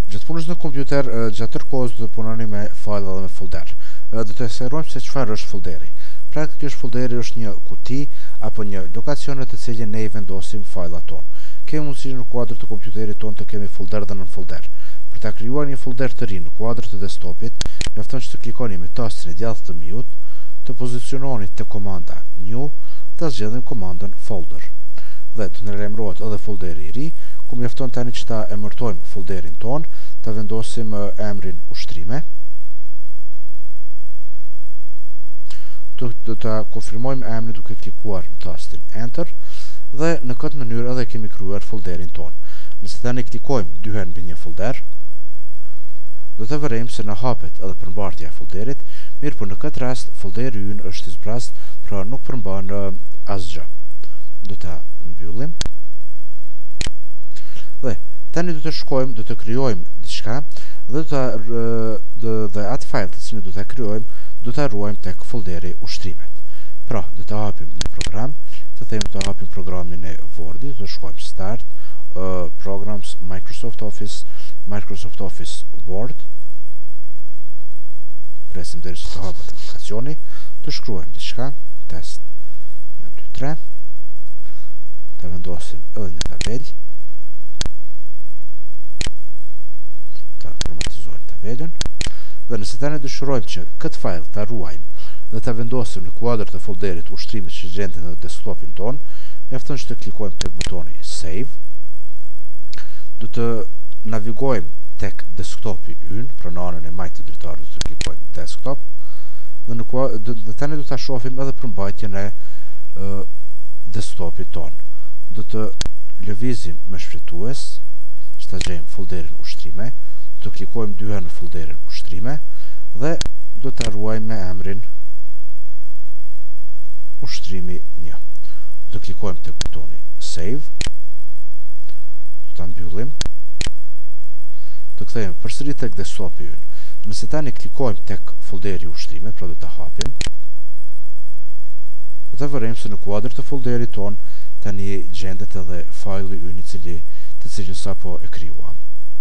Gjatë punës në kompjuter, gjatë tërë kohës do të punoni me file dhe me folder. Do të sqarojmë se çfarë është folderi. Praktikisht folderi është një kuti apo një lokacion në të cilin ne i vendosim fajlat tonë. Kemi mundësi në kuadër të kompjuterit tonë të kemi folder dhe nën folder. Për ta krijuar një folder të ri në kuadër të desktopit, mjafton që të klikoni me tastin e djathtë të mute, të poziciononi te komanda new, ta zgjedhim komandën folder. Dhe të nënlemërohet edhe folderi i ri, ku mjafton tani që ta emërtojmë folderin ton, ta vendosim emrin ushtrime. Do ta konfirmojmë emrin duke klikuar në tastin enter dhe në këtë mënyrë edhe kemi krijuar folderin ton. Nëse tani klikojmë dy herë mbi një folder, do të vërejmë se na hapet edhe përmbartja e folderit, mirë por në këtë rast folderi ynë është i zbrast, pra nuk përmban asgjë. Do ta mbyllim. Dhe tani do të shkojmë, do të krijojmë diçka dhe dhe atë file të cilin do ta krijojmë, do ta ruajmë tek folderi ushtrimet. Pra, do të hapim një program, të themi të hapim programin e Wordit, do të shkojmë Start, Programs, Microsoft Office Word. Presim derisa të hapet aplikacioni, të shkruajmë diçka, test 1 2 3. Të vendosim edhe një tabelë. Ta formatizojmë tabelën. Dhe nëse tani dëshirojmë që këtë file ta ruajmë dhe ta vendosim në kuadër të folderit ushtrimit që gjendet në desktopin ton, mjafton që të klikojmë tek butoni Save. Do të navigojmë tek desktopi ynë, pra në anën e majtë të dritarit do të klikojmë Desktop dhe tani do ta shohim edhe përmbajtjen e desktopit ton. Do të lëvizim me shfrytëtues që ta gjejmë folderin ushtrime. Do të klikojmë dy herë në folderin ushtrime dhe do ta ruajmë me emrin ushtrimi 1. Do të klikojmë tek butoni Save. Do ta mbyllim. Do kthehemi përsëri tek desktopi ynë. Nëse tani klikojmë tek folderi ushtrimet, pra do ta hapim, do të vërejmë se në kuadër të folderit ton tani gjendet edhe fajli ynë të cilin sapo e krijuam.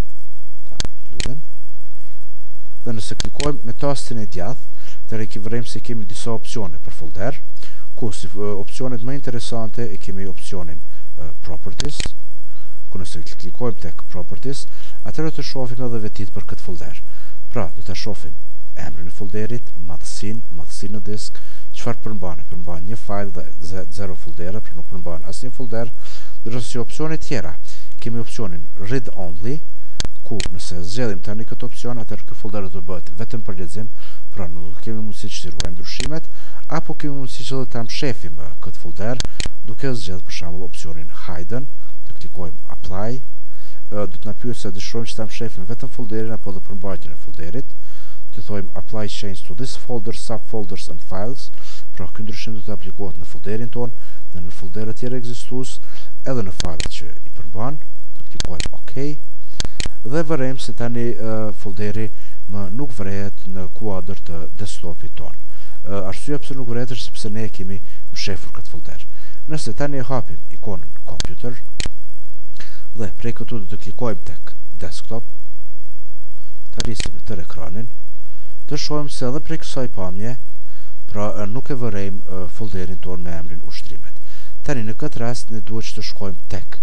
Dhe nëse klikojmë me tastin e djathtë, të rikëvërejmë se kemi disa opcione për folder, ku si opcionet më interesante e kemi opcionin Properties, ku nëse klikojmë tek Properties, atëherë të shohim edhe vetit për këtë folder. Pra, do të shohim emrin e folderit, madhësinë në disk, çfarë përmban një file dhe 0 foldera, pra nuk përmban asnjë folder. Ndërsa si opsione tjera, kemi opcionin Read Only, ku nëse zgjedhim tani këtë opcion, atëherë ky folder do të bëhet vetëm për lexim, pra nuk kemi mundësi që të ruajmë ndryshimet, apo kemi mundësi që të mshefim këtë folder duke zgjedhur për shembull opsionin Hidden, të klikojmë Apply. Do të na pyet se dëshirojmë që ta mshefim vetëm folderin apo edhe përmbajtjen e folderit. Të thojmë Apply Change to this folder, subfolders and files. Pra ky ndryshim do të aplikohet në folderin ton dhe në folderet tjerë ekzistues, edhe në filet që i përmban. Të klikojmë OK. Dhe vërejmë se tani folderi më nuk vrehet në kuadër të desktopit ton. Arsyeja pse nuk vrehet është sepse ne kemi mshefur këtë folder. Nëse tani e hapim ikonën Computer dhe prej këtu do të klikojmë tek Desktop, të rrisim në tërë ekranin, të shohim se edhe prej kësaj pamje, pra nuk e vërejmë folderin ton me emrin ushtrimet. Tani në këtë rast ne duhet që të shkojmë tek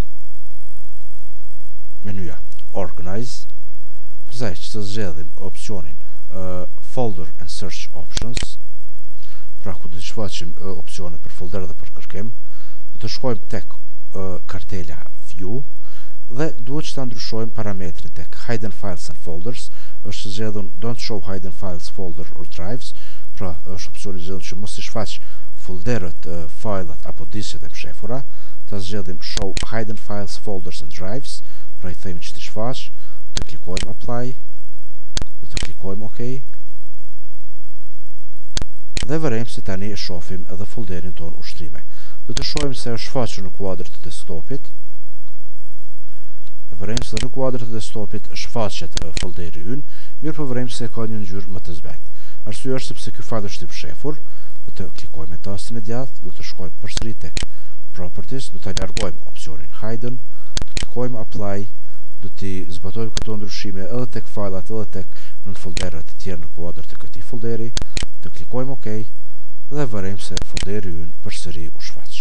menuja Organize, përsa që të zgjedhim opcionin Folder and Search Options, pra ku do të shfaqim opsionet për folder dhe për kërkim. Do të shkojmë tek kartela View dhe duhet që ta ndryshojmë parametrin tek Hidden Files and Folders. Është zgjedhur Don't Show Hidden Files, Folder or Drives, pra është opsioni zgjedhur që mos i shfaq folderët, fajlat apo disket e mshefura. Ta zgjedhim Show Hidden Files, Folders and Drives, pra i themi që të shfaq, të klikojmë Apply, dhe të klikojmë OK, dhe vërejmë se tani e shohim edhe folderin ton ushtrime. Do të shohim se është shfaqur në kuadër të desktopit. Vërejmë se në kuadër të desktopit shfaqet folderi ynë, mirë po vërejmë se ka një ngjyrë më të zbetë. Arsyeja është sepse ky fajl është i mshefur. Do të klikojmë me tastin e djathtë, do të shkojmë përsëri tek Properties, do të largojmë opsionin Hidden, të klikojmë Apply, do t'i zbatojmë këto ndryshime edhe tek fajlat, edhe tek në folderat e tjerë në kuadër të këtij folderi, të klikojmë OK dhe vërejmë se folderi ynë përsëri u shfaq.